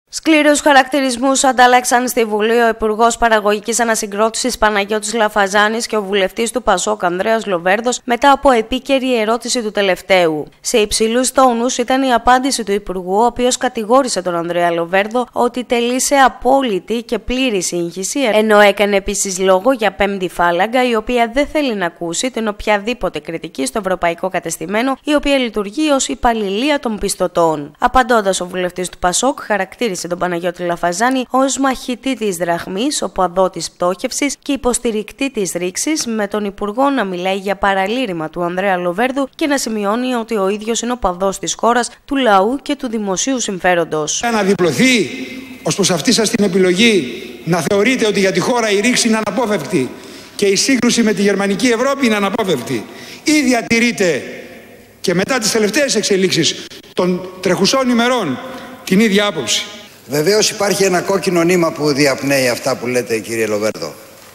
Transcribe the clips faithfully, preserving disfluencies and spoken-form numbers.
Σκληρούς χαρακτηρισμούς αντάλλαξαν στη Βουλή ο Υπουργός Παραγωγικής Ανασυγκρότησης Παναγιώτης Λαφαζάνης και ο βουλευτής του Πασόκ Ανδρέας Λοβέρδος μετά από επίκαιρη ερώτηση του τελευταίου. Σε υψηλούς τόνους ήταν η απάντηση του Υπουργού, ο οποίος κατηγόρησε τον Ανδρέα Λοβέρδο ότι τελεί σε απόλυτη και πλήρη σύγχυση, ενώ έκανε επίσης λόγο για πέμπτη φάλαγγα, η οποία δεν θέλει να ακούσει την οποιαδήποτε κριτική στο ευρωπαϊκό κατεστημένο, η οποία λειτουργεί ως υπαλληλία των πιστωτών. Απαντώντας, ο βουλευτής του Πασόκ χαρακτήρισε τον Παναγιώτη Λαφαζάνη ως μαχητή της δραχμής, οπαδό της πτώχευσης και υποστηρικτή της ρήξης, με τον Υπουργό να μιλάει για παραλήρημα του Ανδρέα Λοβέρδου και να σημειώνει ότι ο ίδιος είναι οπαδός της χώρας, του λαού και του δημοσίου συμφέροντος. Να διπλωθεί ως προς αυτή σας την επιλογή να θεωρείτε ότι για τη χώρα η ρήξη είναι αναπόφευκτη και η σύγκρουση με τη γερμανική Ευρώπη είναι αναπόφευκτη, ή διατηρείτε και μετά τις τελευταίες εξελίξεις των τρεχουσών ημερών την ίδια άποψη? Βεβαίως υπάρχει ένα κόκκινο νήμα που διαπνέει αυτά που λέτε, κύριε Λοβέρδο.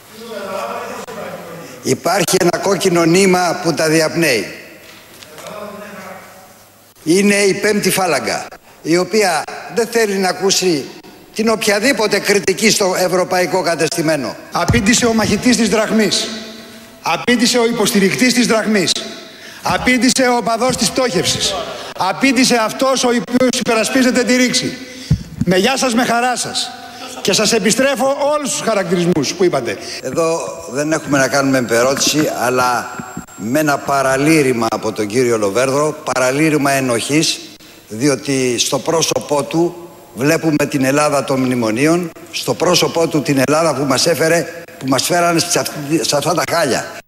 Υπάρχει ένα κόκκινο νήμα που τα διαπνέει. Είναι η πέμπτη φάλαγγα, η οποία δεν θέλει να ακούσει την οποιαδήποτε κριτική στο ευρωπαϊκό κατεστημένο. Απήντησε ο μαχητής της δραχμής. Απήντησε ο υποστηρικτής της δραχμής. Απήντησε ο οπαδός της πτώχευσης. Απήντησε αυτός ο οποίος υπερασπίζεται τη ρήξη. Με γεια σας, με χαρά σας. Και σας επιστρέφω όλους τους χαρακτηρισμούς που είπατε. Εδώ δεν έχουμε να κάνουμε επερώτηση, αλλά με ένα παραλήρημα από τον κύριο Λοβέρδο, παραλήρημα ενοχής, διότι στο πρόσωπό του βλέπουμε την Ελλάδα των μνημονίων, στο πρόσωπό του την Ελλάδα που μας έφερε, που μας φέρανε σε αυτά τα χάλια.